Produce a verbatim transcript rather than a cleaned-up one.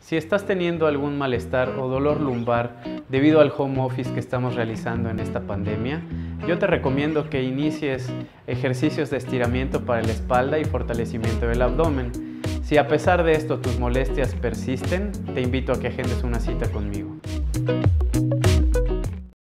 Si estás teniendo algún malestar o dolor lumbar debido al home office que estamos realizando en esta pandemia, yo te recomiendo que inicies ejercicios de estiramiento para la espalda y fortalecimiento del abdomen. Si a pesar de esto tus molestias persisten, te invito a que agendes una cita conmigo.